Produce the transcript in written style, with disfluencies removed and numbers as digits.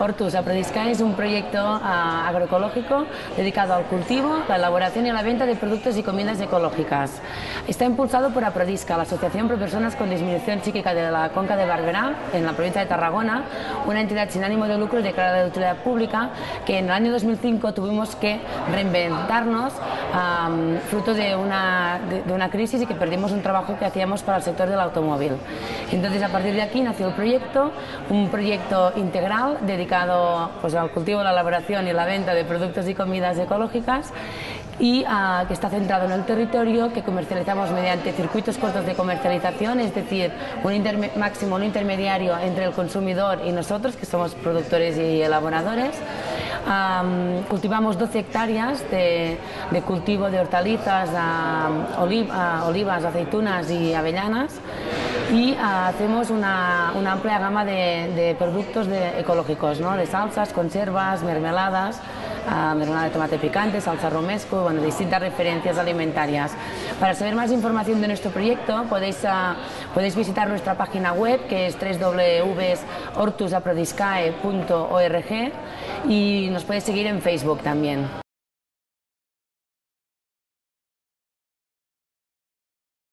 Hortus Aprodiscae es un proyecto agroecológico dedicado al cultivo, la elaboración y la venta de productos y comidas ecológicas. Está impulsado por Aprodisca, la Asociación para Personas con Disminución Psíquica de la Conca de Barberá, en la provincia de Tarragona, una entidad sin ánimo de lucro y declarada de utilidad pública, que en el año 2005 tuvimos que reinventarnos fruto de una crisis y que perdimos un trabajo que hacíamos para el sector del automóvil. Entonces, a partir de aquí nació el proyecto, un proyecto integral dedicado pues, al cultivo, la elaboración y la venta de productos y comidas ecológicas, y que está centrado en el territorio, que comercializamos mediante circuitos cortos de comercialización, es decir, máximo un intermediario entre el consumidor y nosotros, que somos productores y elaboradores. Cultivamos 12 hectáreas de cultivo de hortalizas, olivas, aceitunas y avellanas, y hacemos una amplia gama de productos ecológicos, ¿no? De salsas, conservas, mermeladas, mermelada de tomate picante, salsa romesco, bueno, distintas referencias alimentarias. Para saber más información de nuestro proyecto podéis visitar nuestra página web, que es www.hortusaprodiscae.org, y nos podéis seguir en Facebook también.